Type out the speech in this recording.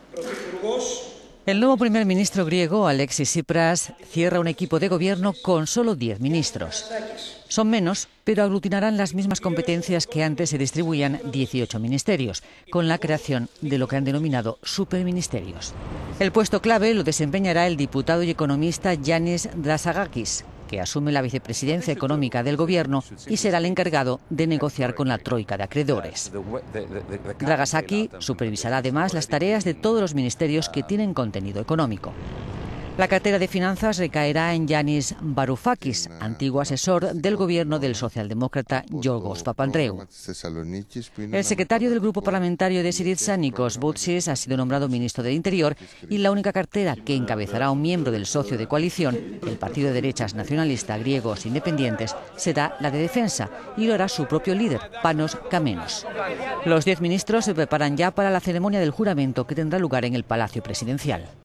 El nuevo primer ministro griego, Alexis Tsipras, cierra un equipo de gobierno con solo 10 ministros. Son menos, pero aglutinarán las mismas competencias que antes se distribuían 18 ministerios, con la creación de lo que han denominado superministerios. El puesto clave lo desempeñará el diputado y economista Yannis Drassagakis, que asume la vicepresidencia económica del gobierno y será el encargado de negociar con la troika de acreedores. Dragasaki supervisará además las tareas de todos los ministerios que tienen contenido económico. La cartera de finanzas recaerá en Yanis Varoufakis, antiguo asesor del gobierno del socialdemócrata Yorgos Papandreou. El secretario del grupo parlamentario de Syriza, Nikos Boutsis, ha sido nombrado ministro del Interior y la única cartera que encabezará un miembro del socio de coalición, el partido de derechas nacionalista Griegos Independientes, será la de Defensa y lo hará su propio líder, Panos Kamenos. Los 10 ministros se preparan ya para la ceremonia del juramento que tendrá lugar en el Palacio Presidencial.